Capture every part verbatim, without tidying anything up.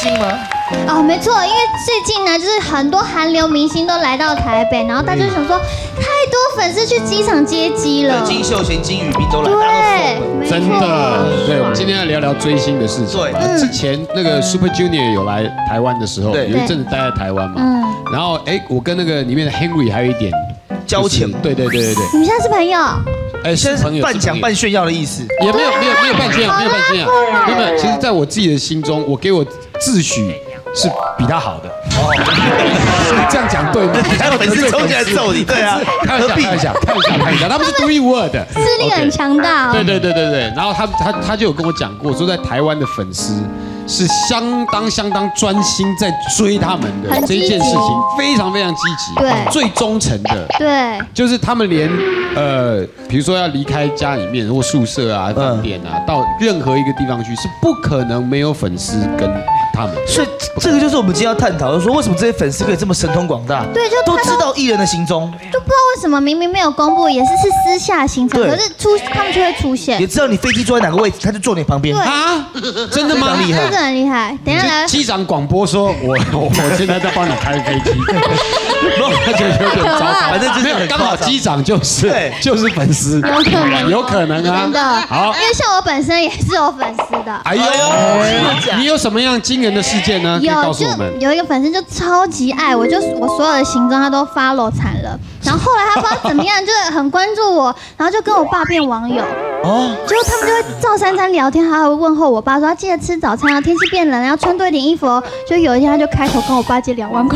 星吗？ 哦，没错，因为最近呢，就是很多韩流明星都来到台北，然后大家就想说，太多粉丝去机场接机了。 金秀贤、金宇彬都来， 对， 真的。对，我们今天要聊聊追星的事情。 对， 之前那个 Super Junior 有来台湾的时候，有一阵子待在台湾嘛。嗯。然后，哎，我跟那个里面的 Henry 还有一点交情。 对对对对对。 你们现在是朋友？ 哎，现在是半讲半炫耀的意思。 也没有没有没有半炫耀，没有半炫耀。没有，其实在我自己的心中，我给我自诩是比他好的。哦，这样讲对吗？ 还有粉丝冲进来揍你，对啊， 开玩笑，开玩笑，开玩笑，开玩笑，他们是独一无二的， 势力很强大。 对对对对对，然后他他他就有跟我讲过，说在台湾的粉丝是相当相当专心在追他们的这一件事情，非常非常积极， 对， 最忠诚的， 对， 就是他们连呃，比如说要离开家里面或宿舍啊、饭店啊，到任何一个地方去，是不可能没有粉丝跟他们。 所以这个就是我们今天要探讨的，说为什么这些粉丝可以这么神通广大， 对，就都知道艺人的行踪， 就不知道为什么明明没有公布，也是是私下行程，可是出他们就会出现， 也知道你飞机坐在哪个位置，他就坐你旁边啊，真的吗？ 厉害， 真的很厉害。等一下来， 机长广播说，我我现在在帮你开飞机，他觉得有点糟糕， 反正就是刚好机长就是就是粉丝， 有可能， 有可能啊， 真的。好，因为像我本身也是有粉丝的。 哎呦，你有什么样惊人的事件呢？可以告诉我们。 有一个粉丝就超级爱我，就我所有的行踪他都 follow 惨了。然后后来他不知道怎么样，就是很关注我，然后就跟我爸变网友。哦。结果他们就会照三餐聊天，还会问候我爸说记得吃早餐啊，天气变冷了要穿多一点衣服哦。就有一天他就开口跟我爸借两万块。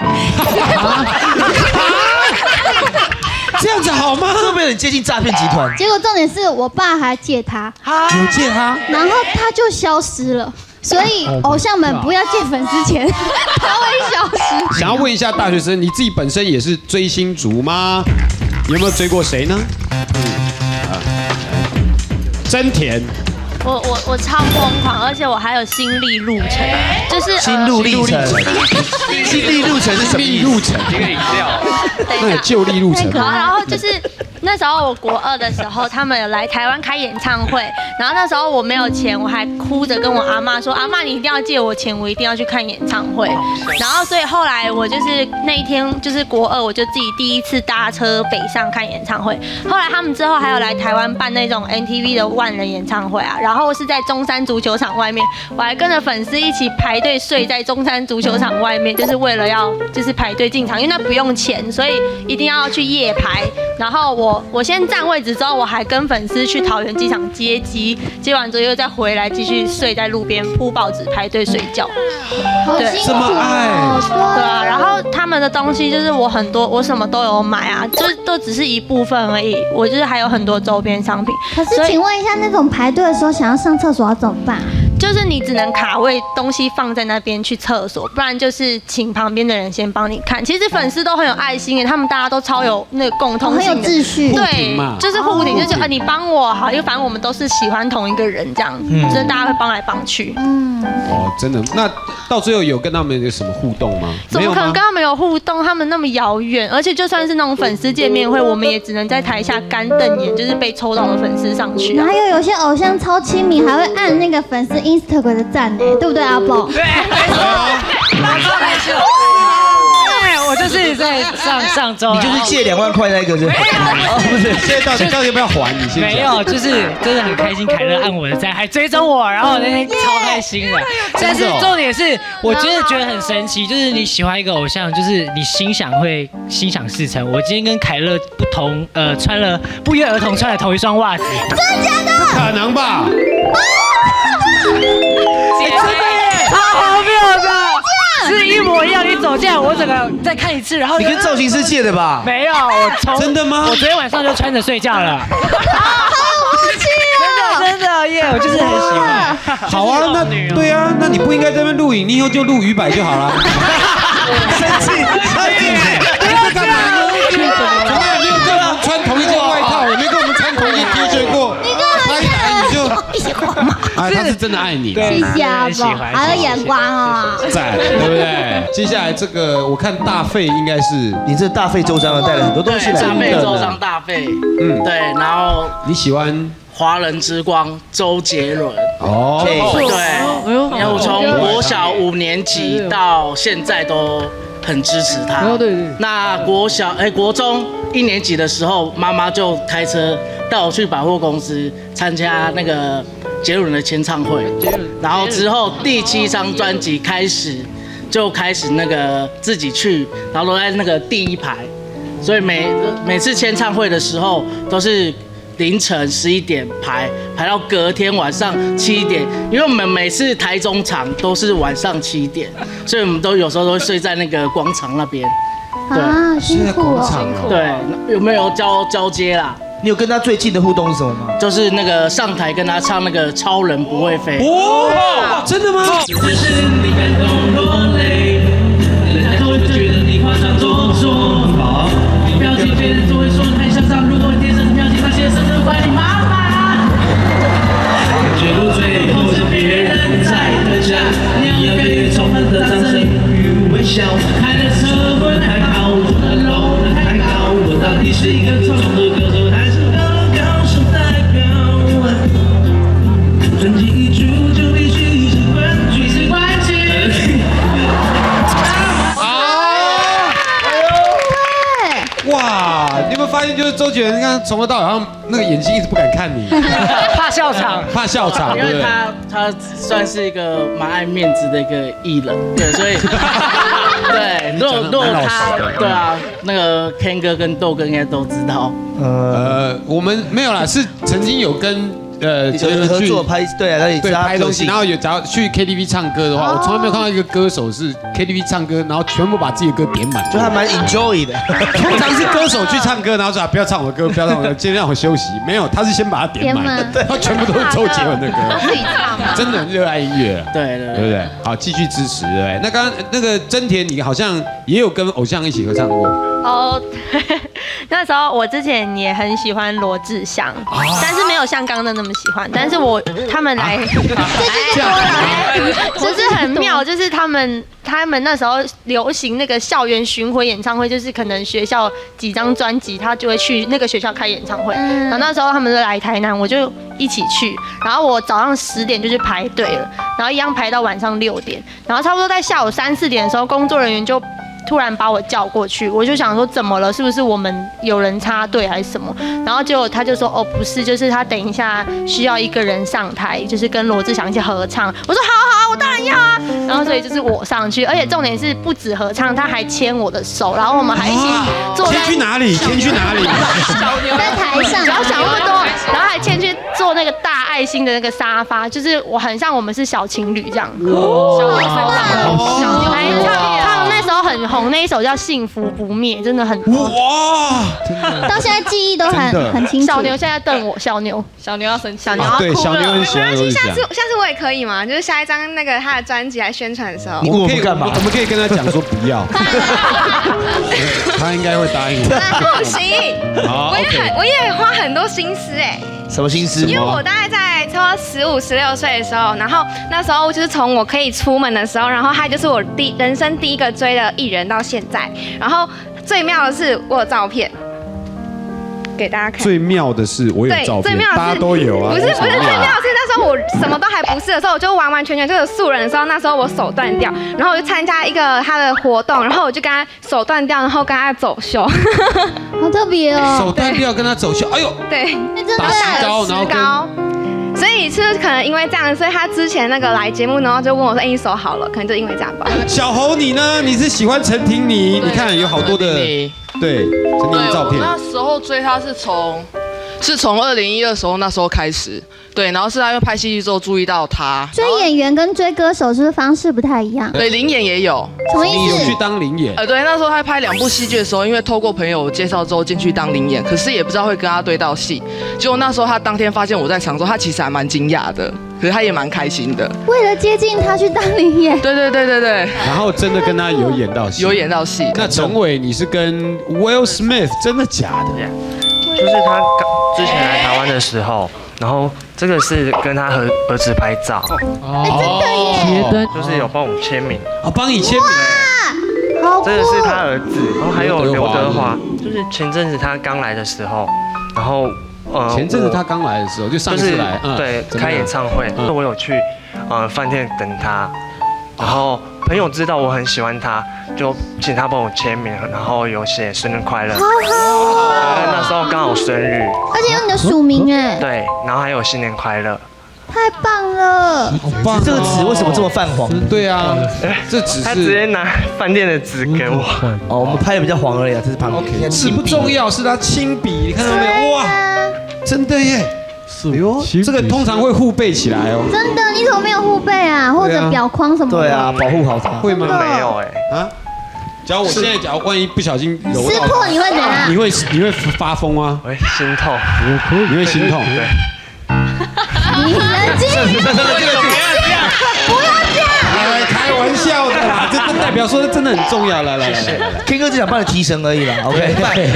这样子好吗？ 会不会有点接近诈骗集团？ 结果重点是我爸还借他， 有借他， 然后他就消失了。所以偶像们不要借粉丝钱，他会消失。 想要问一下大学生，你自己本身也是追星族吗？有没有追过谁呢？嗯啊，真甜。 我我我超疯狂，而且我还有心力路程，就是心路历程。心力路程是什么意思？ 路程， 一个饮料。 那有就力路程。 然后然后就是那时候我国二的时候，他们有来台湾开演唱会，然后那时候我没有钱，我还哭着跟我阿妈说：“阿妈，你一定要借我钱，我一定要去看演唱会。”然后所以后来我就是那一天就是国二，我就自己第一次搭车北上看演唱会。后来他们之后还有来台湾办那种 N T V 的万人演唱会啊，然后是在中山足球场外面，我还跟着粉丝一起排队睡在中山足球场外面，就是为了要就是排队进场，因为那不用钱，所以一定要去夜排。然后我我先占位置之后，我还跟粉丝去桃园机场接机，接完之后又再回来继续睡在路边铺报纸排队睡觉。 对， 这么爱， 对啊。然后他们的东西就是我很多，我什么都有买啊，就都只是一部分而已。我就是还有很多周边商品。 可是请问一下，那种排队的时候想要上厕所要怎么办？ 就是你只能卡位东西放在那边去厕所，不然就是请旁边的人先帮你看。其实粉丝都很有爱心耶，他们大家都超有那个共通性的， 很有秩序， 对，就是互挺，就是啊你帮我好，因为反正我们都是喜欢同一个人，这样，就是大家会帮来帮去。嗯， 哦，真的，那到最后有跟他们有什么互动吗？ 怎么可能跟他们有互动？他们那么遥远，而且就算是那种粉丝见面会，我们也只能在台下干瞪眼，就是被抽到的粉丝上去。 还有有些偶像超亲民，还会按那个粉丝 Instagram 的赞呢，对不对，阿宝？ 对，没错，没错，没错。对，我就是在上上周， 你就是借两万块那个是？ 哦， 不是，现在到底到底要不要还？你先没有，就是真的很开心，凯乐按我的赞，还追踪我，然后我那天超开心的。但是重点是，我真的觉得很神奇，就是你喜欢一个偶像，就是你心想会心想事成。我今天跟凯乐不同，呃，穿了不约而同穿了同一双袜子， 真的假的？ 不可能吧？ 姐妹，超荒谬的，是一模一样。你走进来，我整个再看一次，然后你跟造型师借的吧？ 没有，我从真的吗？ 我昨天晚上就穿着睡觉了。 好默契哦！ 真的真的耶，我就是很喜欢。 好啊，那对啊，那你不应该在那边录影，你以后就录鱼摆就好了。 生气，生气！ 你在干嘛呢？从来没有跟我们穿同一件外套，也没跟我们穿同一件 T 恤过。 你干嘛？ 他一来你就一起狂嘛。啊，他是真的爱你。 谢谢阿宝，好有眼光哦。 赞，对不对？接下来这个，我看大费应该是你这大费周章的带了很多东西来。 大费周章，大费，嗯，对，然后你喜欢华人之光周杰伦。 哦， 对，因为我从国小五年级到现在都很支持他。 对对。 那国小哎国中一年级的时候，妈妈就开车带我去百货公司参加那个杰伦的签唱会，然后之后第七张专辑开始就开始那个自己去，然后都在那个第一排，所以每每次签唱会的时候都是凌晨十一点排排到隔天晚上七点，因为我们每次台中场都是晚上七点，所以我们都有时候都会睡在那个广场那边。对， 啊，辛苦哦。 对，有没有交交接啦？ 你有跟他最近的互动是什么吗？ 就是那个上台跟他唱那个《超人不会飞》。 哦，真的吗？ 只是你感动落泪，人家都会觉得你夸张做作。你表情别人总会说你太嚣张，如果你天生的表情，那些甚至怪你妈妈。结果最后是别人在的家，你要给充满的掌声与微笑。开的车门还好，住的楼人太高，我到底是一个从众的歌手，还是个高手代表？专辑一出就必须是冠军，是冠军。 哇！你有没有发现，就是周杰伦，你看从头到尾好像那个眼睛一直不敢看你， 怕笑场， 怕笑场， 因为他他算是一个蛮爱面子的一个艺人，对，所以对，如果如果他对啊，那个 Ken 哥跟豆哥应该都知道。 呃，我们没有啦，是曾经有跟呃有合作拍，对啊，那里对拍东西，然后有只要去 K T V 唱歌的话，我从来没有看到一个歌手是 K T V 唱歌，然后全部把自己的歌点满， 就还蛮 enjoy 的。 通常是歌手去唱歌，然后说不要唱我的歌，不要唱我的歌，今天让我休息。没有，他是先把它点满，他全部都是周杰伦的歌， 自己唱嘛， 真的很热爱音乐。 对对对不对？好，继续支持，对不对？那刚刚那个真田，你好像也有跟偶像一起合唱过。 哦，那时候我之前也很喜欢罗志祥，但是没有像刚刚的那么喜欢。但是我他们来，这样就是很妙，就是他们他们那时候流行那个校园巡回演唱会，就是可能学校几张专辑，他就会去那个学校开演唱会。然后那时候他们就来台南，我就一起去。然后我早上十点就去排队了，然后一样排到晚上六点。然后差不多在下午三四点的时候，工作人员就突然把我叫过去，我就想说怎么了？是不是我们有人插队还是什么？然后结果他就说哦不是，就是他等一下需要一个人上台，就是跟罗志祥一起合唱。我说好好，我当然要啊。然后所以就是我上去，而且重点是不止合唱，他还牵我的手，然后我们还一起坐在。 牵去哪里？牵去哪里？ 在台上， 不要想那么多，然后还牵去坐那个大爱心的那个沙发，就是我很像我们是小情侣这样。小牛来唱唱那时候很红，那一首叫《幸福不灭》，真的很哇， 到现在记忆都很很清楚。 小牛现在瞪我，小牛， 小牛要生气， 小牛要哭了。 对，小牛很喜欢罗志祥。 下次下次我也可以吗？就是下一张那个他的专辑来宣传的时候， 你问我们干嘛？ 我们可以跟他讲说不要，他应该会答应我。 不行，我也很我也花很多心思哎。 什么心思？ 因为我大概在差不多十五、十六岁的时候，然后那时候就是从我可以出门的时候，然后他就是我第人生第一个追的艺人到现在，然后最妙的是我有照片给大家看。 最妙的是我有照片，大家都有啊。 不是不是，最妙的是那时候我什么都还不是的时候，我就完完全全就是素人的时候，那时候我手断掉，然后我就参加一个他的活动，然后我就跟他手断掉，然后跟他走秀。 好特别哦！ 手断掉跟他走秀，哎呦， 对， 打石膏，然后跟， 所以是不是可能因为这样，所以他之前那个来节目，然后就问我说：“哎，你手好了？”可能就因为这样吧。 小侯你呢？你是喜欢陈婷妮？你看有好多的，对，陈婷妮照片。 我那时候追他是从，是从二零一二时候那时候开始，对，然后是他因为拍戏剧之后注意到他。 追演员跟追歌手是不是方式不太一样？ 对，灵演也有。 什么意思？ 你有去当灵演？ 呃，对，那时候他拍两部戏剧的时候，因为透过朋友介绍之后进去当灵演，可是也不知道会跟他对到戏。结果那时候他当天发现我在场中，他其实还蛮惊讶的，可是他也蛮开心的。 为了接近他去当灵演。 对对对对对。 然后真的跟他有演到戏。 有演到戏。 那陈伟，你是跟 Will Smith 真的假的？ 就是他刚之前来台湾的时候，然后这个是跟他和儿子拍照。 哦，真的耶！ 就是有帮我们签名。 哦，帮你签名。 好酷。 这个是他儿子，然后还有刘德华，就是前阵子他刚来的时候，然后呃， 前阵子他刚来的时候，就上一次来， 嗯，对，开演唱会，我有去呃饭店等他，然后朋友知道我很喜欢他，就请他帮我签名，然后有写生日快乐。 好好哦。 那时候刚好生日， 而且有你的署名哎。 对，然后还有新年快乐。 太棒了！ 好棒！这个纸为什么这么泛黄？ 对啊，这纸是他直接拿饭店的纸给我。 哦，我们拍的比较黄而已啊，这是旁边。 纸不重要，是他亲笔，你看到没有？哇，真的耶！哎呦，这个通常会护背起来哦。 真的，你怎么没有护背啊？或者表框什么的？ 对啊，保护好它。 会吗？ 没有哎。 啊？假如我现在假如万一不小心揉到， 撕破你会怎样？ 你会你会发疯啊？ 我会心痛， 你会心痛，对。 你冷静， 不要这样， 不要这样， 来开玩笑的啦，这代表说真的很重要。来来来来 ，King 哥只想帮你提神而已啦 ，OK。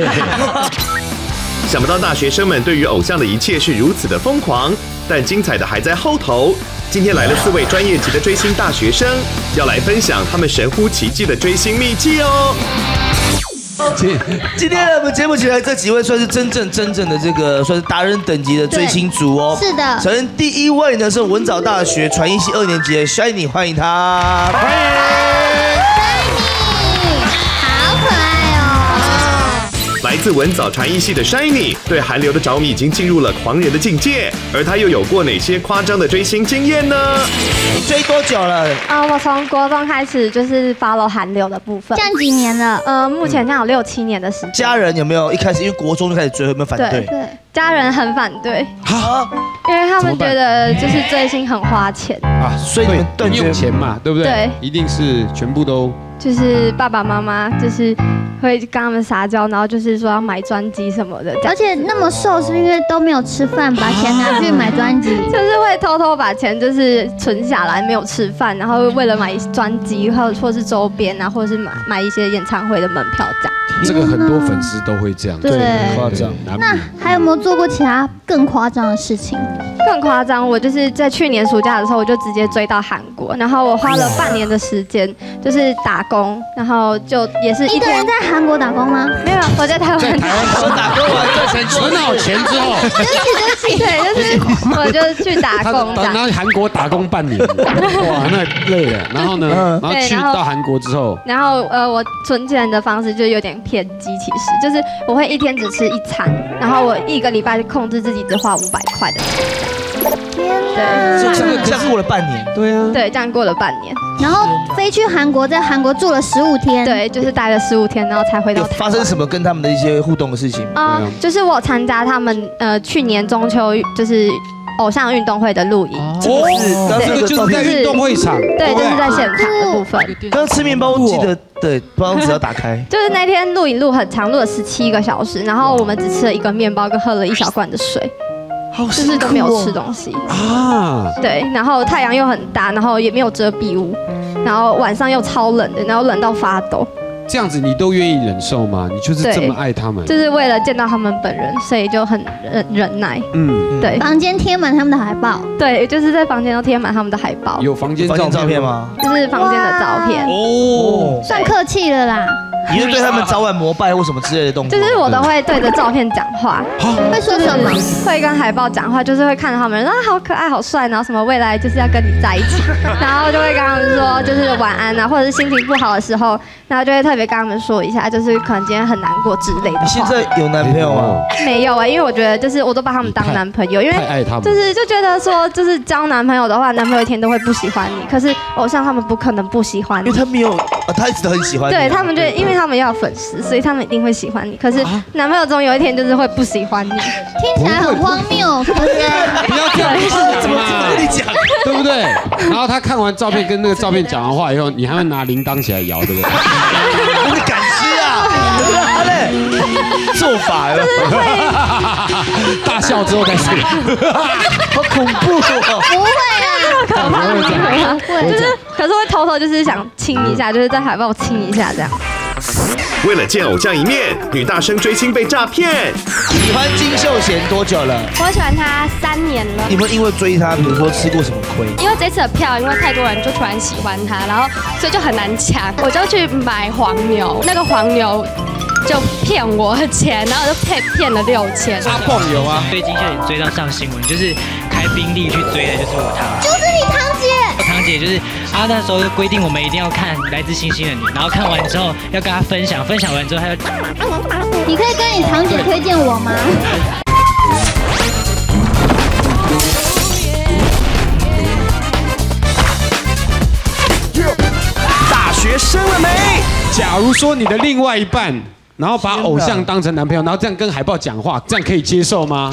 想不到大学生们对于偶像的一切是如此的疯狂，但精彩的还在后头。今天来了四位专业级的追星大学生，要来分享他们神乎其技的追星秘籍哦。 今天我们节目起来这几位算是真正真正的这个算是达人等级的追星族哦。 是的。 首先第一位呢是文藻大学传艺系二年级的 Shiny， 欢迎他。欢迎 Shiny， 好可爱哦。 来自文藻传艺系的 Shiny 对韩流的着迷已经进入了狂人的境界，而他又有过哪些夸张的追星经验呢？ 你追多久了？ 啊、呃，我从国中开始就是 follow 韩流的部分。 这样几年了？ 呃，目前这样有六七年的时间。 家人有没有一开始因为国中就开始追，有没有反对？ 对，家人很反对。啊？因为他们觉得就是追星很花钱啊，所以你们断用钱嘛，对不对？ 对， 一定是全部都。 就是爸爸妈妈就是会跟他们撒娇，然后就是说要买专辑什么的， 而且那么瘦是因为都没有吃饭，把钱拿去买专辑， 就是会偷偷把钱就是存下来，没有吃饭，然后为了买专辑或或是周边啊，或者是买买一些演唱会的门票这样。 这个很多粉丝都会这样， 对， 夸张。 那还有没有做过其他更夸张的事情？ 更夸张，我就是在去年暑假的时候，我就直接追到韩国，然后我花了半年的时间，就是打工，然后就也是一个人在韩国打工吗？ 没有，我在台湾。 在台湾打工完赚钱，存好钱之后， 对不起对不起， 对，就是我就去打工， 然后韩国打工半年，哇，那累了。然后呢，然后去到韩国之后， 然后呃，我存钱的方式就有点偏激，其实就是我会一天只吃一餐，然后我一个礼拜控制自己只花五百块的钱。 天哪！这样这样过了半年， 对啊， 对，这样过了半年， 然后飞去韩国，在韩国住了十五天， 对，就是待了十五天，然后才回到台湾。 发生什么跟他们的一些互动的事情？ 啊、呃，就是我参加他们呃去年中秋就是偶像运动会的录影， 哦，这个就是在运动会场， 对，就是在现场的部分。 刚刚吃面包记得对，包装纸要打开。 就是那天录影录很长，录了十七个小时，然后我们只吃了一个面包跟喝了一小罐的水。就是都没有吃东西啊，对，然后太阳又很大，然后也没有遮蔽物，然后晚上又超冷的，然后冷到发抖。 这样子你都愿意忍受吗？你就是这么爱他们， 就是为了见到他们本人，所以就很忍忍耐。 嗯， 对。 房间贴满他们的海报， 对，就是在房间都贴满他们的海报。 有房间照片吗？ 就是房间的照片。 哦， 算客气了啦。 你会对他们早晚膜拜或什么之类的动作？ 就是我都会对着照片讲话， 会说什么？ 会跟海报讲话，就是会看着他们，啊，好可爱，好帅，然后什么未来就是要跟你在一起，然后就会跟他们说，就是晚安啊，或者是心情不好的时候，然后就会特别跟他们说一下，就是可能今天很难过之类的话。 你现在有男朋友吗？ 没有啊，因为我觉得就是我都把他们当男朋友，因为太爱他们， 就是就觉得说，就是交男朋友的话，男朋友一天都会不喜欢你，可是偶像他们不可能不喜欢你， 因为他没有，他一直都很喜欢你。 对他们就因为他们要有粉丝。所以他们一定会喜欢你，可是男朋友总有一天就是会不喜欢你， 听起来很荒谬，可是不要这样讲嘛， 跟你讲， 对不对？然后他看完照片跟那个照片讲完话以后，你还会拿铃铛起来摇，对不对？ 你敢吃啊？他嘞，做法了， 大笑之后再说， 好恐怖哦！ 不会啊， 可怕，不会，就是可是会偷偷就是想亲一下，就是在海报亲一下这样。 为了见偶像一面，女大生追星被诈骗。 喜欢金秀贤多久了？ 我喜欢他三年了。 你们因为追他，比如说吃过什么亏？ 因为这次的票，因为太多人就突然喜欢他，然后所以就很难抢，我就去买黄牛，那个黄牛就骗我钱，然后就骗骗了六千。 阿蹦有啊， 被金秀贤追到上新闻，就是开宾利去追的，就是我堂姐。 就是你堂姐。 我堂姐就是她那时候就规定我们一定要看《来自星星的你》，然后看完之后要跟她分享，分享完之后她就。 你可以跟你堂姐推荐我吗？ 大学生了没？ 假如说你的另外一半，然后把偶像当成男朋友，然后这样跟海豹讲话，这样可以接受吗？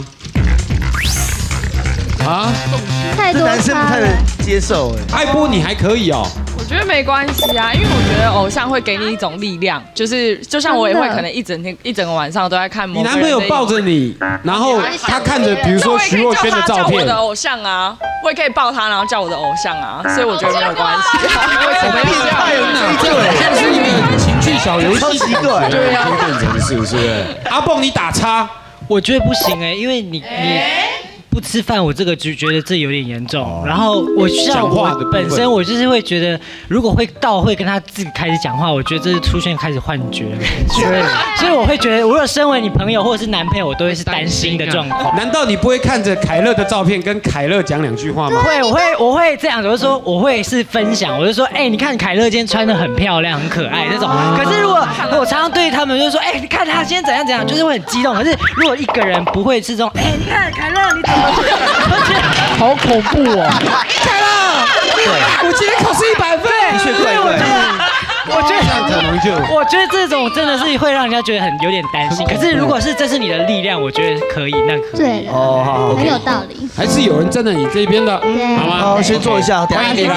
啊？ 太多男生不太能接受哎。艾波你还可以哦。 我觉得没关系啊，因为我觉得偶像会给你一种力量，就是就像我也会可能一整天一整个晚上都在看某个人的。 你男朋友抱着你，然后他看着比如说徐若瑄的照片， 我的偶像啊，我也可以抱他，然后叫我的偶像啊，所以我觉得没有关系。 我们变态了呢？这个像是一个情趣小游戏， 超奇怪， 对啊，变成是不是？阿蹦你打叉， 我觉得不行哎，因为你你。不吃饭，我这个就觉得这有点严重。然后我像我本身，我就是会觉得，如果会到会跟他自己开始讲话，我觉得这是出现开始幻觉了。所以我会觉得，如果身为你朋友或者是男朋友，我都会是担心的状况。 难道你不会看着凯乐的照片跟凯乐讲两句话吗？ 会，我会，我会这样子，我就说我会是分享，我就说，哎，你看凯乐今天穿的很漂亮，很可爱这种。可是如果我常常对他们就说，哎，你看他今天怎样怎样，就是会很激动。可是如果一个人不会是这种，哎，你看凯乐你怎么？ 好恐怖哦！凯乐，我今天考试一百分， 的确怪怪。 我觉得这样可能就， 我觉得这种真的是会让人家觉得很有点担心。可是如果是这是你的力量，我觉得可以，那可以。 对， 哦，好， 很有道理。 还是有人站在你这边的，好吗？ 好，先坐一下， 欢迎你来。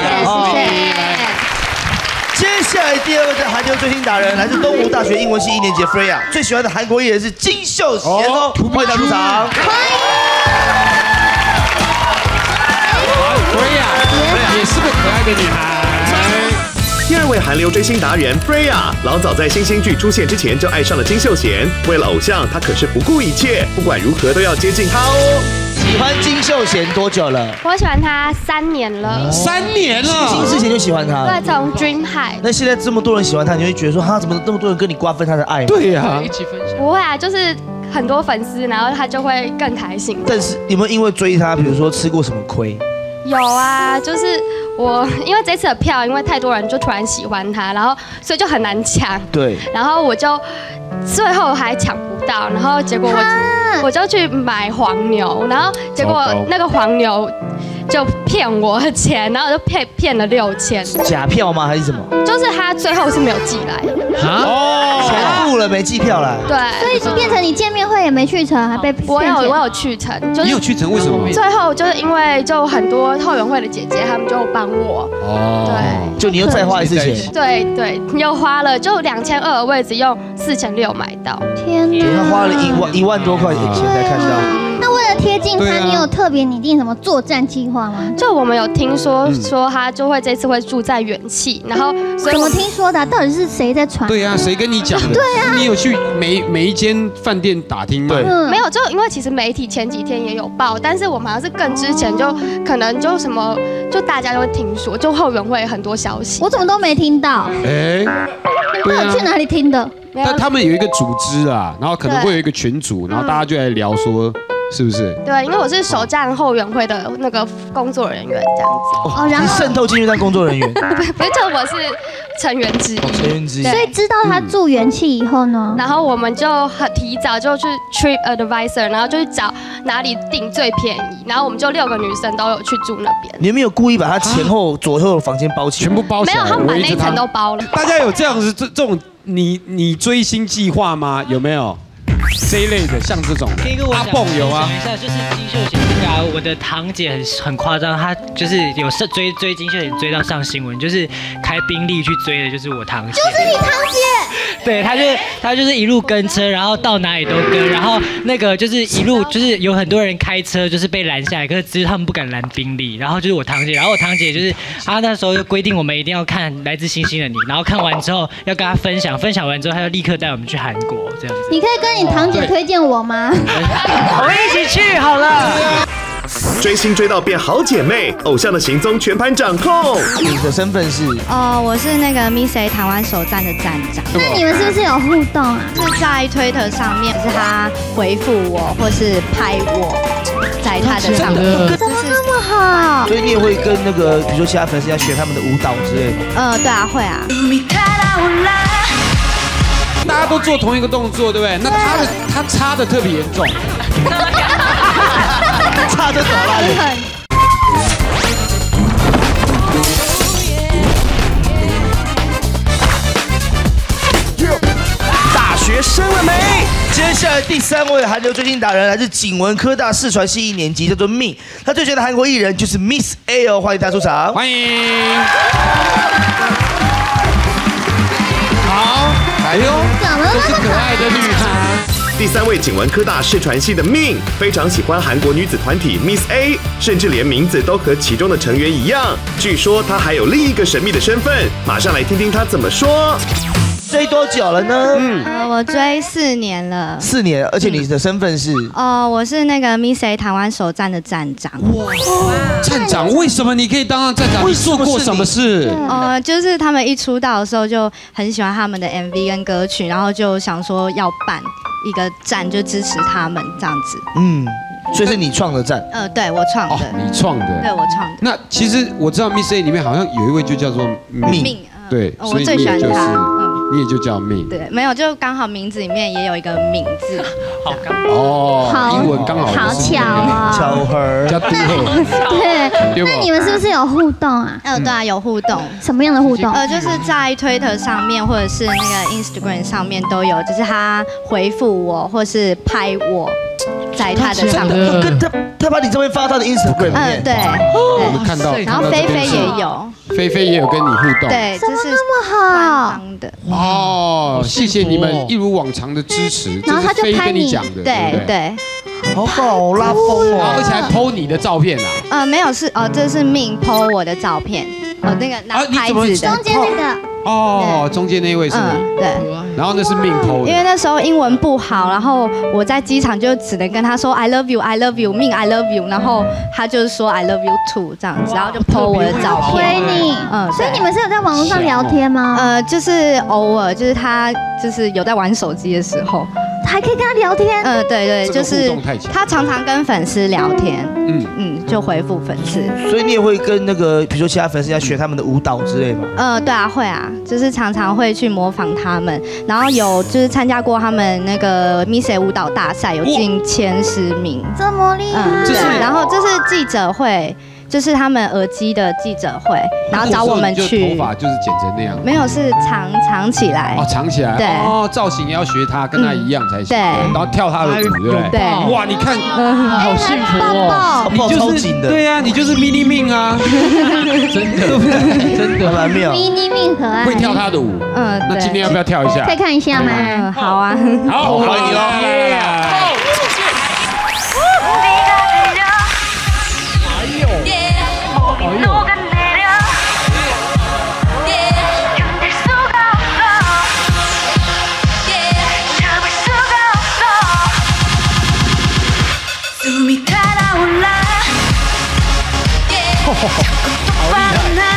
接下来第二位的韩流追星达人，来自东吴大学英文系一年级 Freya， 最喜欢的韩国艺人是金秀贤哦，欢迎他入场。欢迎。 Freya，也是个可爱的女孩。 第二位韩流追星达人 Freya， 老早在新兴剧出现之前就爱上了金秀贤，为了偶像，她可是不顾一切，不管如何都要接近他哦。 喜欢金秀贤多久了？ 我喜欢他三年了。 三年了， 新兴之前就喜欢他。 对，从 Dream High。 那现在这么多人喜欢他，你会觉得说，他怎么这么多人跟你瓜分他的爱？ 对呀， 一起分享。 不会啊，就是很多粉丝，然后他就会更开心。 但是有没有因为追他，比如说吃过什么亏？ 有啊，就是我因为这次的票，因为太多人就突然喜欢他，然后所以就很难抢。 对。 然后我就最后还抢不到，然后结果我我就去买黄牛，然后结果那个黄牛就骗我钱，然后就骗骗了六千。 假票吗？还是什么？ 就是他最后是没有寄来。 啊？哦，钱付了没寄票来。 对， 所以变成你见面会也没去成，还被我有我有去成，就是你有去成？为什么？ 最后就是因为就很多后援会的姐姐，她们就帮我。哦。对。 就你又再花一次钱。 对对，又花了就两千二的位置，用四千六买到。 天哪！ 他花了一万一万多块钱才看到。 那为了贴近他，你有特别拟定什么作战计划吗？ 就我们有听说说他就会这次会住在元气，然后怎么听说的？到底是谁在传？ 对啊，谁跟你讲的？ 对啊， 你有去每每一间饭店打听吗？ 没有，就因为其实媒体前几天也有报，但是我们好像是更之前就可能就什么，就大家都会听说，就后援会很多消息， 我怎么都没听到。 哎， 你们去哪里听的？ 但他们有一个组织啊，然后可能会有一个群组，然后大家就来聊说。是不是？ 对，因为我是首站后援会的那个工作人员，这样子。 哦，然后渗透进去当工作人员。 不是，就我是成员之一。 成员之一。 所以知道他住元气以后呢， 然后我们就很提早就去 Trip Advisor， 然后就去找哪里订最便宜，然后我们就六个女生都有去住那边。 你有没有故意把他前后左右的房间包起来？ 全部包起来？ 没有，他们把那一层都包了。 大家有这样子这这种你你追星计划吗？有没有？这一类的，像这种阿蹦有啊。 讲一下，就是金秀贤这个啊，我的堂姐很很夸张，她就是有追追金秀贤追到上新闻，就是开宾利去追的，就是我堂姐。 就是你堂姐。 对，她就她就是一路跟车，然后到哪里都跟，然后那个就是一路就是有很多人开车就是被拦下来，可是只是他们不敢拦宾利，然后就是我堂姐，然后我堂姐就是她那时候就规定我们一定要看《来自星星的你》，然后看完之后要跟她分享，分享完之后她要立刻带我们去韩国这样子。 你可以跟你堂姐推荐我吗？ 我们一起去好了。 追星追到变好姐妹，偶像的行踪全盘掌控。 你的身份是？ 哦，我是那个 Miss A 台湾首站的站长。 那你们是不是有互动啊？ 是在推特上面，是他回复我，或是拍我，在他的上面。 怎么那么好？ 所以你也会跟那个，比如说其他粉丝要学他们的舞蹈之类的。 呃，对啊，会啊。 大家都做同一个动作，对不对？那他的他差的特别严重， 差的多啦你。大学生了没？接下来第三位韩流追星达人来自景文科大视传系一年级，叫做 Min。他最喜欢的韩国艺人就是 Miss A 哦，欢迎他出场。 欢迎。好，哎呦，这是可爱的绿茶。 第三位景文科大视传系的 Min 非常喜欢韩国女子团体 Miss A， 甚至连名字都和其中的成员一样。据说她还有另一个神秘的身份，马上来听听她怎么说。 追多久了呢？ 嗯，呃，我追四年了。 四年，而且你的身份是？ 哦，我是那个 Miss A 台湾首站的站长。哇， 站长，为什么你可以当上站长？你做过什么事？ 呃，就是他们一出道的时候就很喜欢他们的 M V 跟歌曲，然后就想说要办一个站，就支持他们这样子。 嗯，所以是你创的站？ 呃，对我创的。 哦，你创的？ 对，我创的。 那其实我知道 Miss A 里面好像有一位就叫做 Min，对， 我最喜欢他。 你也就叫 Min， 对，没有，就刚好名字里面也有一个敏字， 好刚哦，英文刚好好巧哦， 巧合， 叫嘟对，那你们是不是有互动啊？ 呃，对啊，有互动， 什么样的互动？ 呃，就是在 Twitter 上面或者是那个 Instagram 上面都有，就是他回复我或是拍我。在他的上面， 跟他他把你这边发到的 Instagram 里面， 嗯，对， 我们看到， 然后菲菲也有， 菲菲也有跟你互动， 对，这是那么好的哦，谢谢你们一如往常的支持， 然后他就拍你讲的， 对对， 好好拉风哦，而且还 po 你的照片啊， 呃，没有是哦，这是Min po我的照片，哦，那个拿牌子的， 中间那个。 哦，中间那位是你， 对， 然后那是Min po的， 因为那时候英文不好，然后我在机场就只能跟他说 I love you, I love you, Min, I love you， 然后他就是说 I love you too 这样子，然后就 po 我的照片。 回你，嗯，所以你们是有在网络上聊天吗？ 呃，就是偶尔，就是他就是有在玩手机的时候。 还可以跟他聊天， 呃，对对，就是他常常跟粉丝聊天，嗯嗯，就回复粉丝。 所以你也会跟那个，比如说其他粉丝要学他们的舞蹈之类吗？ 呃，对啊，会啊，就是常常会去模仿他们，然后有就是参加过他们那个 Miss A 舞蹈大赛，有进前十名， 这么厉害。 嗯，对，然后这是记者会。就是他们耳机的记者会，然后找我们去。 头发就是剪成那样。 没有，是藏藏起来。 哦，藏起来。 对。 哦，造型也要学他，跟他一样才行。 对。 然后跳他的舞，对不对？ 对。 哇，你看， 好幸福哦！ 你就是对呀，你就是 mini Min 啊，真的，真的蛮妙。 mini Min 可爱。 会跳他的舞。嗯。那今天要不要跳一下？ 可以看一下吗？ 嗯，好啊。 好，欢迎喽！ 好厉害！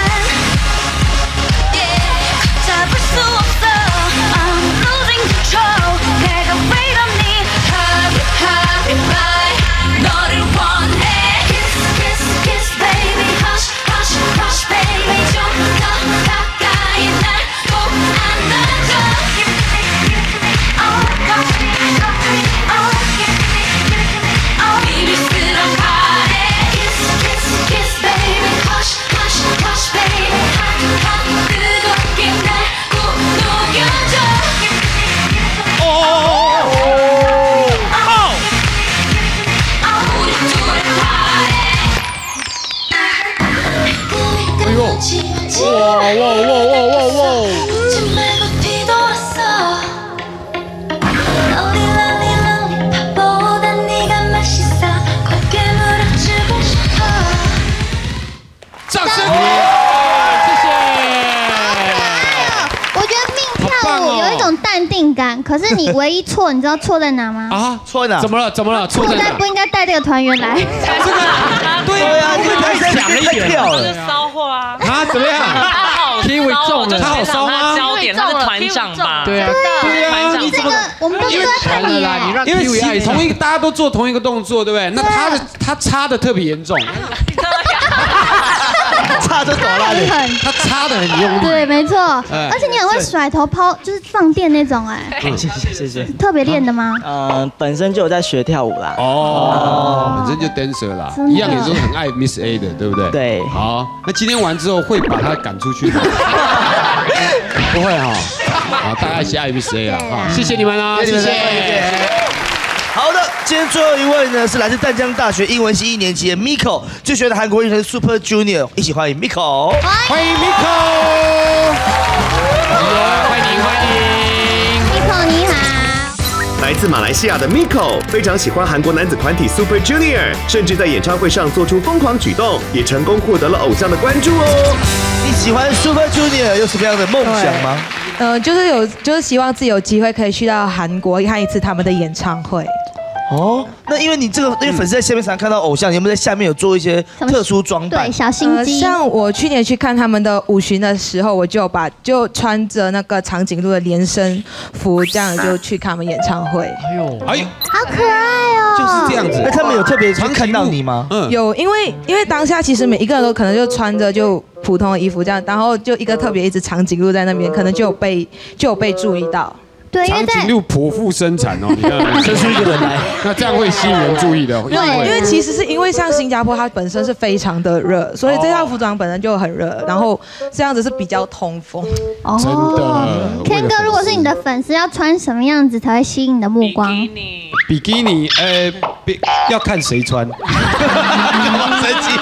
哇哇哇哇哇哇！掌声！谢谢。 我觉得Min跳舞有一种淡定感，可是你唯一错，你知道错在哪吗？ 啊，错在哪？ 怎么了？怎么了？ 错在不应该带这个团员来。 对呀，你们太讲了一点了。 骚货啊！ 啊，怎么样？ 体委重了， 他好骚吗？ 焦点他是团长吧？ 对啊，对啊， 你这个我们都是在看你哎， 因为同一个大家都做同一个动作，对不对？那他的他插的特别严重。 插的多辣的， 他插的很用力。 对，没错。而且你很会甩头抛，就是放电那种哎。 谢谢谢谢。 特别练的吗？ 嗯，本身就有在学跳舞啦。 哦，本身就 dancer 啦，一样也是很爱 Miss A 的，对不对？ 对。 好，那今天完之后会把他赶出去吗？不会哈。好，大家一起爱 Miss A 啦。好，谢谢你们啦，谢谢。 好的，今天最后一位呢是来自淡江大学英文系一年级的 Miko， 最喜欢的韩国艺人 Super Junior， 一起欢迎 Miko， 欢迎 Miko， 欢迎欢迎 Miko 你好。 来自马来西亚的 Miko 非常喜欢韩国男子团体 Super Junior， 甚至在演唱会上做出疯狂举动，也成功获得了偶像的关注哦。 你喜欢 Super Junior 有什么样的梦想吗？ 呃，就是有，就是希望自己有机会可以去到韩国看一次他们的演唱会。 哦，那因为你这个，因为粉丝在下面常看到偶像，你有没有在下面有做一些特殊装扮？ 对，小心机。 像我去年去看他们的舞巡的时候，我就把就穿着那个长颈鹿的连身服，这样就去看他们演唱会。 哎呦，哎呦， 好可爱哦！ 就是这样子。 那他们有特别常看到你吗？ 嗯，有，因为因为当下其实每一个人都可能就穿着就普通的衣服这样，然后就一个特别一只长颈鹿在那边，可能就有被就有被注意到。 对， 长颈鹿剖腹生产哦，你看生出一个人来， 那这样会吸引人注意的。 对，因为其实是因为像新加坡它本身是非常的热，所以这套服装本身就很热，然后这样子是比较通风。 哦， 真的。 Ken 哥，如果是你的粉丝，要穿什么样子才会吸引你的目光？ 比基尼，呃，比要看谁穿。 神奇。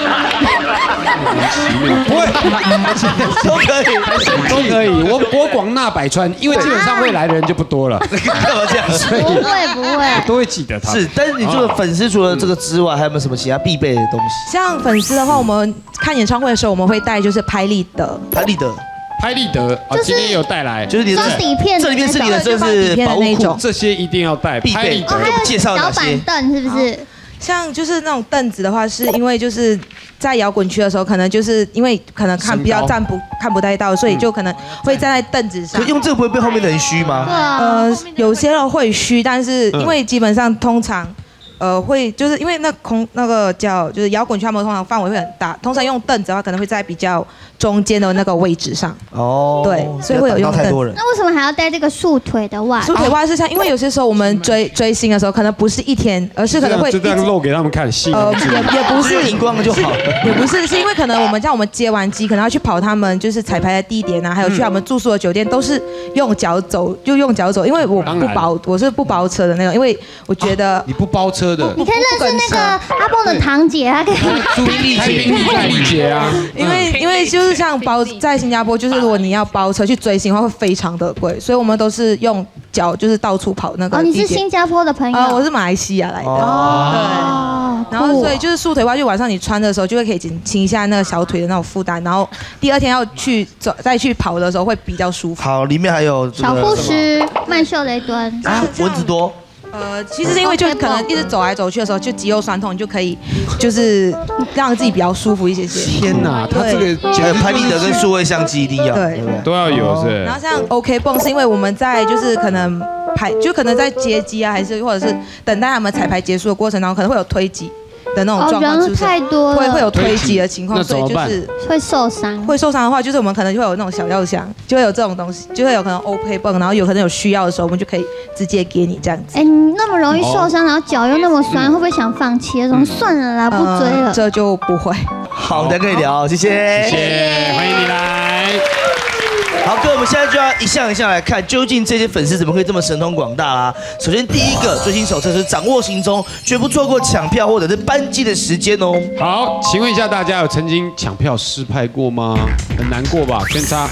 不会， 都可以， 都可以。我我广纳百川，因为基本上会来的人就不多了。 干嘛这样？ 所以不会不会， 都会记得他。 是，但是你做的粉丝除了这个之外，还有没有什么其他必备的东西？ 像粉丝的话，我们看演唱会的时候，我们会带就是拍立得， 拍立得。 拍立得啊，今天有带来， 就是你的底片， 这里面是你的，这是保护裤， 这些一定要带。 必备。 哦，还有介绍小板凳是不是？ 像就是那种凳子的话，是因为就是在摇滚区的时候，可能就是因为可能看比较站不看不太到，所以就可能会站在凳子上。 可用这个不会被后面的人虚吗？ 对啊。 呃，有些人会虚，但是因为基本上通常。呃，会就是因为那空那个叫就是摇滚区，他们通常范围会很大，通常用凳子的话，可能会在比较中间的那个位置上。哦，对，所以会有用凳子。 那为什么还要带这个束腿的袜？ 束腿袜是像，因为有些时候我们追追星的时候，可能不是一天，而是可能会就这样露给他们看戏。 呃，也也不是荧光就好， 也不是，是因为可能我们像我们接完机，可能要去跑他们就是彩排的地点啊，还有去他们住宿的酒店，都是用脚走，就用脚走，因为我不包，我是不包车的那种，因为我觉得你不包车的， 你可以认识。那个阿蹦的堂姐，她可以朱丽姐，丽姐啊， 因为因为就是像包在新加坡，就是如果你要包车去追星的话，会非常的贵，所以我们都是用脚就是到处跑那个。 哦，你是新加坡的朋友？ 啊，我是马来西亚来的。哦，对。然后所以就是束腿袜，就晚上你穿的时候就会可以减轻一下那个小腿的那种负担，然后第二天要去走再去跑的时候会比较舒服。 好，里面还有小护士、曼秀雷敦啊，蚊子多。 呃，其实是因为就可能一直走来走去的时候，就肌肉酸痛，你就可以就是让自己比较舒服一些些。 天哪，他这个还有拍立得跟数位相机一定要， 对， 都要有是。 然后像 OK 泵是因为我们在就是可能排就可能在接机啊，还是或者是等待他们彩排结束的过程当中，可能会有推挤的那种状况， 哦，人太多了， 会会有推挤的情况，所以就是会受伤。 会受伤的话，就是我们可能就会有那种小药箱，就会有这种东西，就会有可能 OK 泵，然后有可能有需要的时候，我们就可以直接给你这样子。 哎，你那么容易受伤，然后脚又那么酸，会不会想放弃？这种算了啦，不追了。 这就不会。 好，大家可以聊，谢谢， 谢谢，欢迎你来。 好，哥，我们现在就要一项一项来看，究竟这些粉丝怎么会这么神通广大啦？首先，第一个追星手册是掌握行踪，绝不错过抢票或者是班机的时间哦。 好，请问一下大家有曾经抢票失败过吗？很难过吧？圈叉，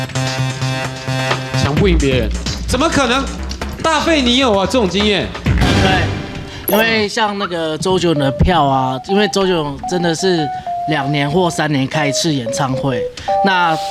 抢不赢别人，怎么可能？大费你有啊这种经验？ 对，因为像那个周杰伦的票啊，因为周杰伦真的是两年或三年开一次演唱会，那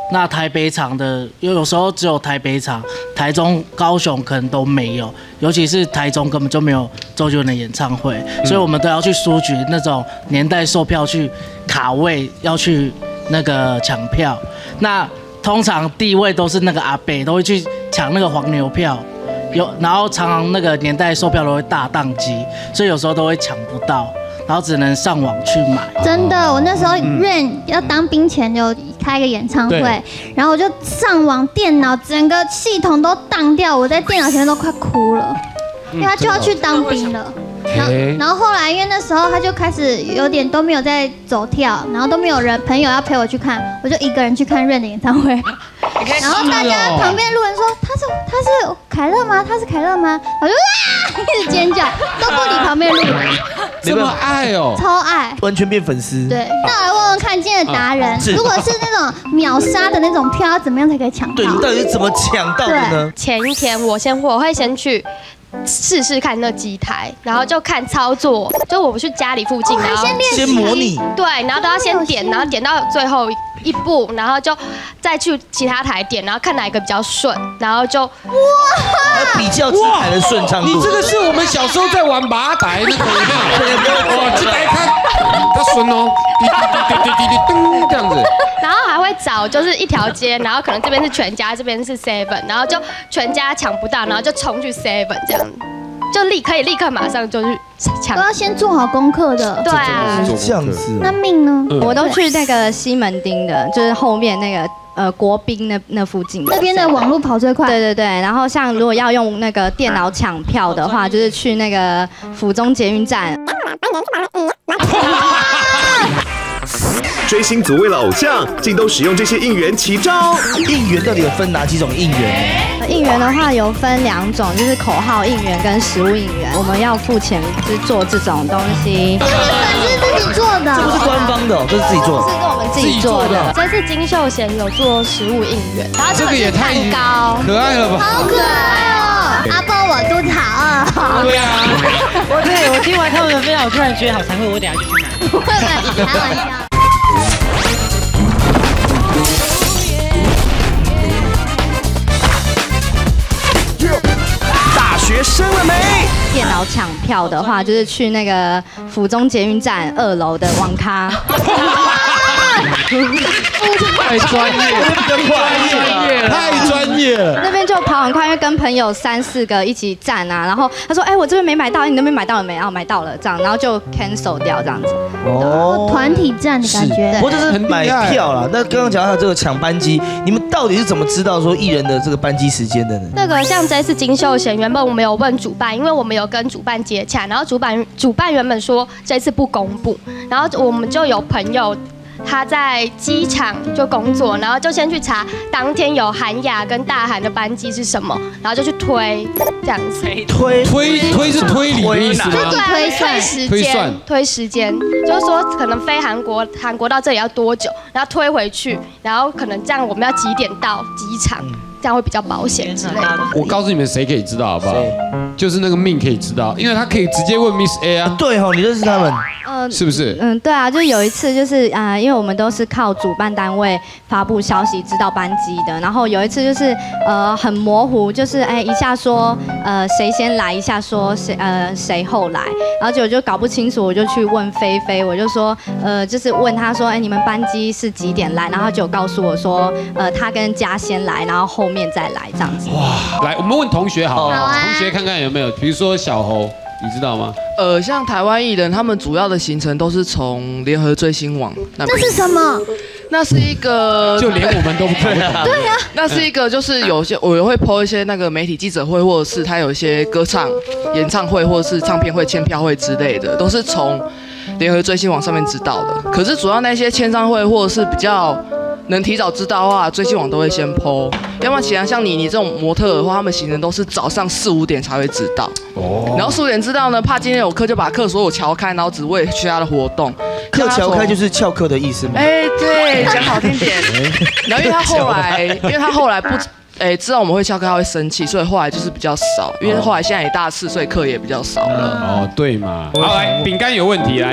那台北场的有有时候只有台北场，台中、高雄可能都没有，尤其是台中根本就没有周杰伦的演唱会，嗯、所以我们都要去书局那种年代售票去卡位，要去那个抢票。那通常第一位都是那个阿伯，都会去抢那个黄牛票，有然后常常那个年代售票都会大宕机，所以有时候都会抢不到。然后只能上网去买。 真的，我那时候 Rain 要当兵前有开一个演唱会，然后我就上网电脑整个系统都当掉，我在电脑前面都快哭了，因为他就要去当兵了。然后，然后后来因为那时候他就开始有点都没有在走跳，然后都没有人朋友要陪我去看，我就一个人去看 Rain 的演唱会。然后大家旁边路人说他是他是凯乐吗？他是凯乐吗？我就啊一直尖叫，都不理旁边路人。 这么爱哦， 超爱， 完全变粉丝。 对，那来问问看今天的达人，如果是那种秒杀的那种票，要怎么样才可以抢到？ 对，你到底是怎么抢到的呢？ 前一天我先我会先去试试看那机台，然后就看操作，就我们去家里附近，然后先模拟， 对，然后都要先点，然后点到最后一步，然后就再去其他台点，然后看哪一个比较顺，然后就哇， 比较机台的顺畅度。 你这个是我们小时候在玩马台那个，哇，这台看它顺哦，滴滴滴滴滴噔这样子。 然后还会找就是一条街，然后可能这边是全家，这边是 seven， 然后就全家抢不到，然后就冲去 seven 这样，就立可以立刻马上就去抢。 都要先做好功课的。 对啊， 这样子。 那命呢？ 我都去那个西门町的，就是后面那个呃国宾那那附近的。 那边的网络跑最快。 对对对，然后像如果要用那个电脑抢票的话，就是去那个府中捷运站。 追星族为了偶像，竟都使用这些应援奇招。 应援到底有分哪几种应援？ 应援的话有分两种，就是口号应援跟实物应援。我们要付钱就是做这种东西。 这是自己做的， 这不是官方的，这是自己做的。 是我们自己做的。 这次金秀贤有做实物应援，然后这个也太高可爱了吧！ 好可爱哦！阿波，我肚子好饿。 对啊，我对我听完他们的分享，我突然觉得好惭愧，我等下就去买。 不会的，开玩笑。 学生了没？ 电脑抢票的话，就是去那个府中捷运站二楼的网咖。 太专业了，太专业了。 那边就跑很快，因为跟朋友三四个一起站啊，然后他说：“哎，我这边没买到，你那边买到了没？”然后买到了，这样，然后就 cancel 掉这样子。 哦，团体战的感觉。 我就是买票啦。那刚刚讲到这个抢班机，你们到底是怎么知道说艺人的这个班机时间的呢？ 那个像这次金秀贤，原本我们有问主办，因为我们有跟主办接洽，然后主办主办原本说这次不公布，然后我们就有朋友。他在机场就工作，然后就先去查当天有韩亚跟大韩的班机是什么，然后就去推这样子。 推推推是推理的意思吗？ 就推算时间，推时间，就是说可能飞韩国，韩国到这里要多久，然后推回去，然后可能这样我们要几点到机场，这样会比较保险之类的。 我告诉你们，谁可以知道好不好？就是那个命可以知道，因为他可以直接问 Miss A 啊。 对哦，你认识他们？ 呃， 是不是？ 嗯，对啊，就有一次就是啊、呃，因为我们都是靠主办单位发布消息知道班机的，然后有一次就是呃很模糊，就是哎一下说呃谁先来，一下说谁呃谁后来，然后结果就搞不清楚，我就去问菲菲，我就说呃就是问他说哎你们班机是几点来，然后就告诉我说呃他跟嘉先来，然后后面再来这样子。 哇，来我们问同学好， 好啊、 同学看看有没有，比如说小侯。你知道吗？ 呃，像台湾艺人，他们主要的行程都是从联合追星网那边。 那是什么？ 那是一个， 就连我们都不知道。 对呀、啊，那是一个，就是有些我也会 po 一些那个媒体记者会，或者是他有一些歌唱演唱会，或者是唱片会、签票会之类的，都是从联合追星网上面知道的。可是主要那些签唱会或者是比较能提早知道的话，追星网都会先 po。要不然其他像你你这种模特的话，他们行程都是早上四五点才会知道。哦。然后四五点知道呢，怕今天有课就把课所有敲开，然后只为其他的活动。 课敲开就是翘课的意思吗？ 哎，对，讲好听点。然后因为他后来，因为他后来不。哎，知道我们会翘课，他会生气，所以后来就是比较少。因为后来现在也大四，所以课也比较少了。 哦，对嘛。好，来，饼干有问题来。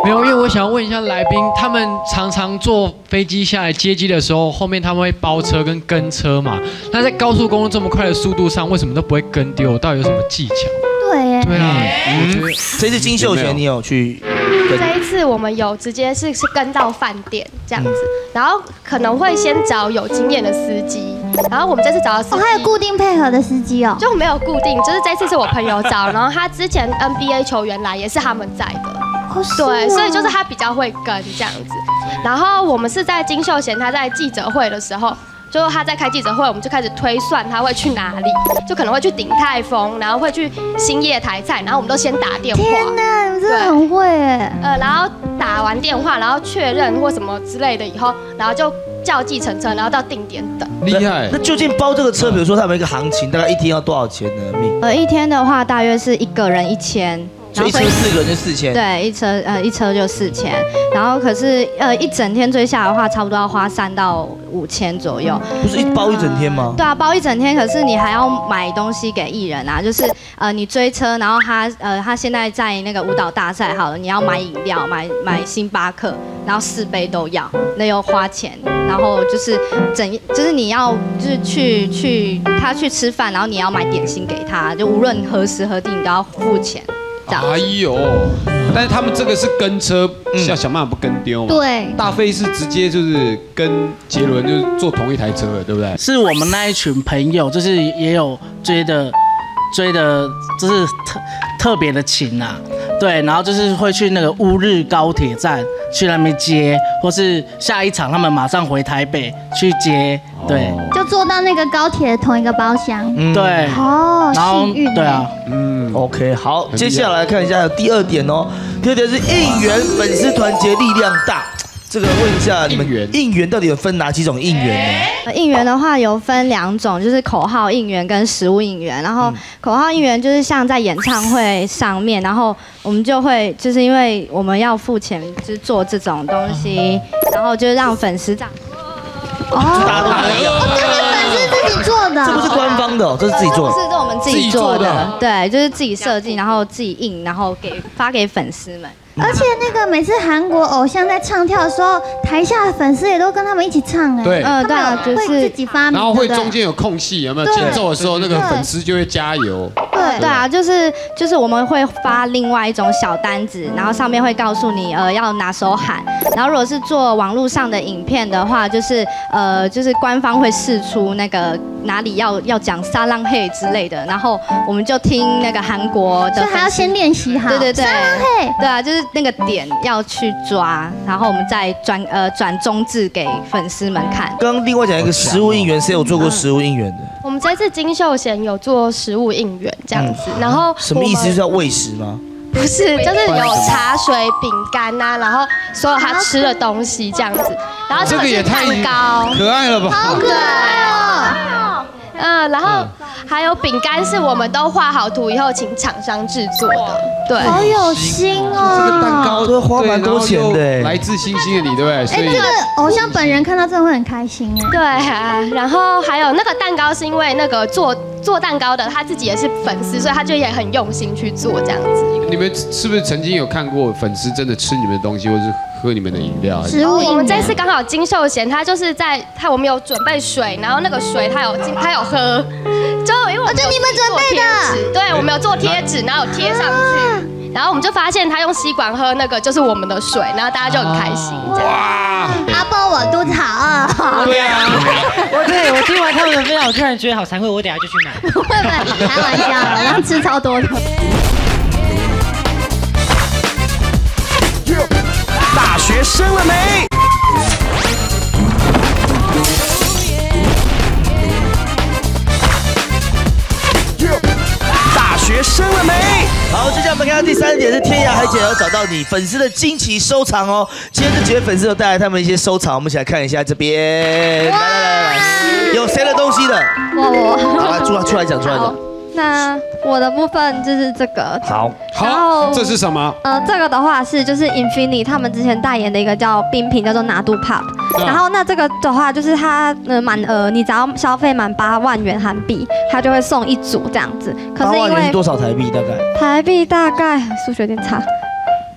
没有，因为我想问一下来宾，他们常常坐飞机下来接机的时候，后面他们会包车跟跟车嘛？那在高速公路这么快的速度上，为什么都不会跟丢？到底有什么技巧？ 对耶。 对啊， 嗯，这次金秀贤你有去？ 这一次我们有直接是是跟到饭店这样子，然后可能会先找有经验的司机，然后我们这次找的司机， 哦，还有固定配合的司机哦， 就没有固定，就是这次是我朋友找，然后他之前 N B A 球员来也是他们载的， 哦， 对，所以就是他比较会跟这样子。然后我们是在金秀贤他在记者会的时候。就是他在开记者会，我们就开始推算他会去哪里，就可能会去鼎泰丰，然后会去兴业台菜，然后我们都先打电话。 天哪，你们真的很会哎！ 呃，然后打完电话，然后确认或什么之类的以后，然后就叫计程车，然后到定点等。 厉害。 那究竟包这个车，比如说他们一个行情，大概一天要多少钱呢？蜜？ 呃，一天的话大约是一个人一千。 所以一车四个人就四千。 对，一车呃一车就四千，然后可是呃一整天追下来的话，差不多要花三到五千左右。 不是一包一整天吗？ 对啊，包一整天，可是你还要买东西给艺人啊，就是呃你追车，然后他呃他现在在那个舞蹈大赛好了，你要买饮料，买买星巴克，然后四杯都要，那又花钱，然后就是整就是你要就是去去他去吃饭，然后你要买点心给他，就无论何时何地你都要付钱。 哎呦！但是他们这个是跟车，要想办法不跟丢嘛。 对， 大飞是直接就是跟杰伦就是坐同一台车了，对不对？ 是我们那一群朋友，就是也有追的，追的，就是特特别的勤啊。对，然后就是会去那个乌日高铁站去那边接，或是下一场他们马上回台北去接，对， 就坐到那个高铁的同一个包厢。 嗯对， 哦， 然后幸运。 对啊， 嗯 ，OK， 好，接下来看一下第二点哦，第二点是应援粉丝团结力量大。这个问一下你们，应援到底有分哪几种应援呢？ 应援的话有分两种，就是口号应援跟实物应援。然后口号应援就是像在演唱会上面，然后我们就会就是因为我们要付钱，就是做这种东西，然后就让粉丝这样。 哦，哦，这是粉丝自己做的， 这不是官方的，这是自己做的。 是，这我们自己做的，对，就是自己设计，然后自己印，然后给发给粉丝们。 而且那个每次韩国偶像在唱跳的时候，台下的粉丝也都跟他们一起唱哎。 对， 呃，对啊，就是会自己发明。 然后会中间有空隙，有没有？间奏的时候，那个粉丝就会加油。 对对啊，就是就是我们会发另外一种小单子，然后上面会告诉你呃要拿手喊。然后如果是做网络上的影片的话，就是呃就是官方会释出那个哪里要要讲撒浪嘿之类的，然后我们就听那个韩国的， 所以还要先练习好。 对对对， 撒浪嘿， 对啊，就是那个点要去抓，然后我们再转呃转中字给粉丝们看。 刚刚另外讲一个实物应援，谁有做过实物应援的？ 我们这次金秀贤有做食物应援这样子，然后什么意思？就是要喂食吗？ 不是，就是有茶水、饼干呐，然后所有他吃的东西这样子，然后这个是蛋糕， 可爱了吧？ 好可爱哦。嗯，然后还有饼干是我们都画好图以后请厂商制作的，对， 好有心哦。 这个蛋糕都花蛮多钱的， 来自星星的你，对不对？ 哎，这个偶像本人看到真的会很开心哎。 对啊，然后还有那个蛋糕是因为那个做做蛋糕的他自己也是粉丝，所以他就也很用心去做这样子。 你们是不是曾经有看过粉丝真的吃你们的东西，或是喝你们的饮料？ 食物，我们这次刚好金秀贤他就是在他我们有准备水，然后那个水他有他有喝，就因为我们就你们准备的， 对，我们有做贴纸，然后有贴上去，然后我们就发现他用吸管喝那个就是我们的水，然后大家就很开心。 哇！阿波，我肚子好饿。 对啊，我对我听完他们的分享，我突然觉得好惭愧，我等下就去买。 不会不会，开玩笑的，然后吃超多的。 大学生了没？大学生了没？ 好，接下来我们看到第三点是天涯海角要找到你粉丝的惊奇收藏哦。今天这几位粉丝有带来他们一些收藏，我们一起来看一下这边。来来来来，有谁的东西的？ 我我。 好，来出来出来讲出来讲。 那我的部分就是这个。 好， 好，这是什么？ 呃，这个的话是就是 Infinity 他们之前代言的一个叫冰品，叫做拿度 Pop。然后那这个的话就是它呃满额，你只要消费满八万元韩币，它就会送一组这样子。可是因为多少台币大概？ 台币大概数学有点差。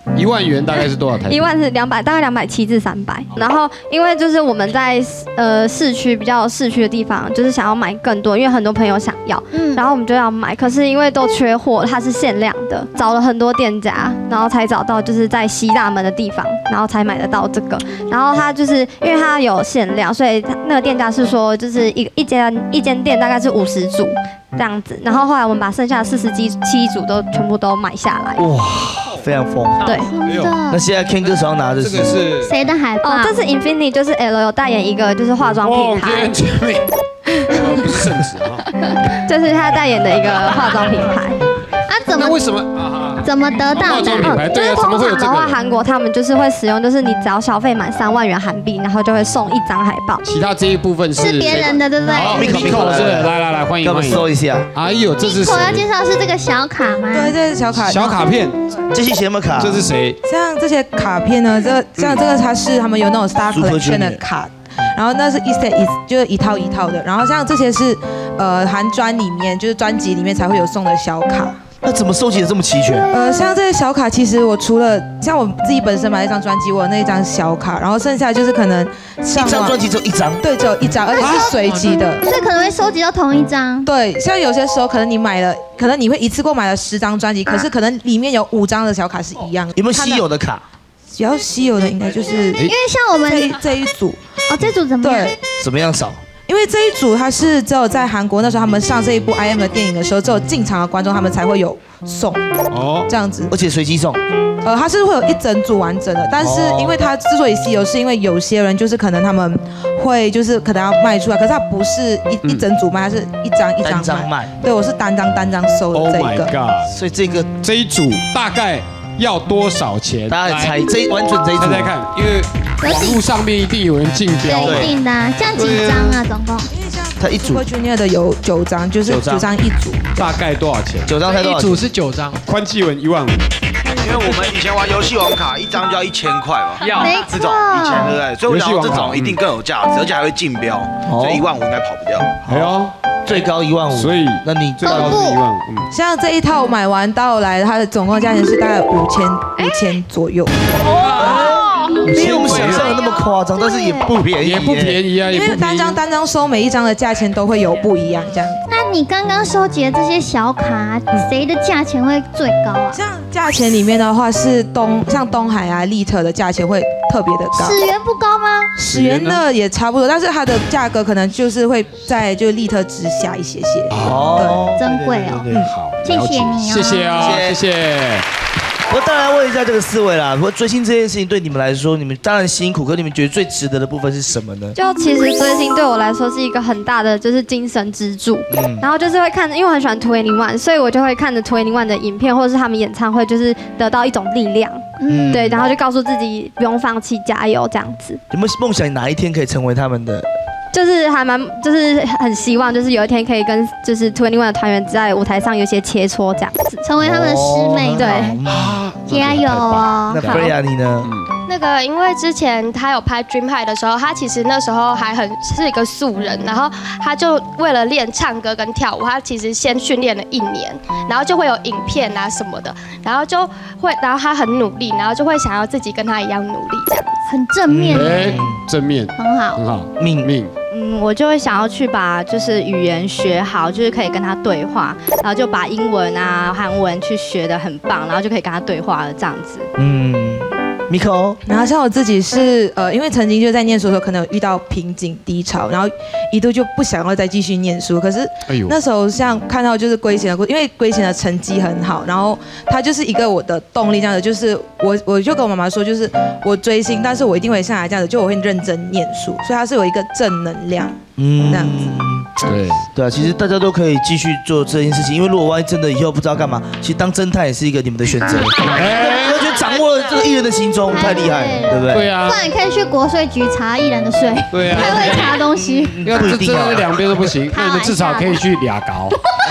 一万元大概是多少台币？ 一万是两百，大概两百七至三百。然后因为就是我们在呃市区比较市区的地方，就是想要买更多，因为很多朋友想要，嗯，然后我们就要买，可是因为都缺货，它是限量的，找了很多店家，然后才找到就是在西大门的地方，然后才买得到这个。然后它就是因为它有限量，所以那个店家是说就是一一间一间店大概是五十组这样子。然后后来我们把剩下的四十七七组都全部都买下来。 哇，非常疯。 对， 那现在 Ken 哥手上拿的是这个是谁的海报？ 哦，这是 Infinity， 就是 L 有代言一个就是化妆品牌。 不是圣旨啊， 这是他代言的一个化妆品牌。 啊，怎么？ 那为什么？ 怎么得到的？ 化妆品牌，对啊，怎么会有这个？ 的话，韩国他们就是会使用，就是你只要消费满三万元韩币，然后就会送一张海报。 其他这一部分是是别人的，对不对？ 好 ，Miko 是，来来来，欢迎欢迎， 搜一下。 哎呦，这是谁？ 我要介绍是这个小卡吗？ 对，这是小卡。 小卡片， 这些什么卡？ 这是谁？ 像这些卡片呢，这像这个它是他们有那种 Star Collection 的卡。然后那是一 set 一就是一套一套的，然后像这些是呃韩专里面就是专辑里面才会有送的小卡。 那怎么收集的这么齐全？ 呃，像这些小卡，其实我除了像我自己本身买了一张专辑，我有那一张小卡，然后剩下就是可能一张专辑只有一张， 对，只有一张，而且是随机的， 所以可能会收集到同一张。 对，像有些时候可能你买了，可能你会一次购买了十张专辑，可是可能里面有五张的小卡是一样的。 有没有稀有的卡？ 比较稀有的应该就是因为像我们这这一组哦，这组怎么样？ 对， 怎么样少？ 因为这一组它是只有在韩国那时候他们上这一部 I M 的电影的时候，只有进场的观众他们才会有送哦，这样子， 而且随机送。 呃，它是会有一整组完整的，但是因为它之所以稀有，是因为有些人就是可能他们会就是可能要卖出来，可是它不是一、嗯、一整组卖，它是一张一张卖。卖对，我是单张单张收的这一个。 Oh my god！ 所以这个这一组大概要多少钱？ 大家猜这完准这一组， 猜猜看，因为网络上面一定有人竞标， 对，一定的。这样几张啊？总共？ 它一组 Super Junior 的有九张，就是九张一组。 大概多少钱？ 九张才多少？ 一组是九张。 宽基文一万五。 因为我们以前玩游戏王卡，一张就要一千块嘛， 要这种以前对不对？所以我想这种一定更有价值，而且还会竞标，所以一万五应该跑不掉。 哎呦， 最高一万五， 所以那你最高是一万五。 嗯，像这一套买完到来，它的总共价钱是大概五千五千左右。 没有我们想象的那么夸张，但是也不便宜， 也不便宜啊， 因为单张单张收，每一张的价钱都会有不一样，这样。 那你刚刚收集的这些小卡，谁的价钱会最高啊？ 像价钱里面的话，是东像东海啊、利特的价钱会特别的高。 十元不高吗？ 十元的也差不多，但是它的价格可能就是会在就利特之下一些些。 哦， 珍贵哦。 嗯，好， 谢谢你哦， 谢谢啊，谢谢。 我当然问一下这个四位啦，我追星这件事情对你们来说，你们当然辛苦，可你们觉得最值得的部分是什么呢？ 就其实追星对我来说是一个很大的就是精神支柱，嗯，然后就是会看，因为我很喜欢twenty one，所以我就会看着twenty one的影片或者是他们演唱会，就是得到一种力量，嗯，对，然后就告诉自己不用放弃，加油这样子。 有没有梦想哪一天可以成为他们的？ 就是还蛮，就是很希望，就是有一天可以跟就是twenty one的团员在舞台上有一些切磋，这样子成为他们的师妹，对，加油哦！ 那 Freya 你呢？ 那个，因为之前他有拍 Dream High 的时候，他其实那时候还很是一个素人，然后他就为了练唱歌跟跳舞，他其实先训练了一年，然后就会有影片啊什么的，然后就会，然后他很努力，然后就会想要自己跟他一样努力，这样子， 很正面， 哎，正面， 很好， 很好，命命。 嗯，我就会想要去把就是语言学好，就是可以跟他对话，然后就把英文啊、韩文去学得很棒，然后就可以跟他对话了这样子。 嗯。Miko， 然后像我自己是呃，因为曾经就在念书的时候，可能有遇到瓶颈低潮，然后一度就不想要再继续念书。可是那时候像看到就是圭贤的，因为圭贤的成绩很好，然后他就是一个我的动力，这样子就是我我就跟我妈妈说，就是我追星，但是我一定会上来这样子，就我会认真念书，所以他是有一个正能量，嗯，这样子。 对对啊，其实大家都可以继续做这件事情，因为如果万一真的以后不知道干嘛，其实当侦探也是一个你们的选择。我觉得掌握了这个艺人的行踪太厉害，对不对？ 对啊。 不然你可以去国税局查艺人的税， 对啊， 太会查东西。 要这这两边都不行，那你们至少可以去俩高。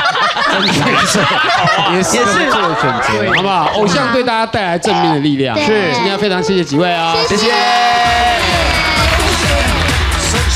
也是做的选择，好不好？偶像对大家带来正面的力量。 是， 今天要非常谢谢几位啊， 谢谢。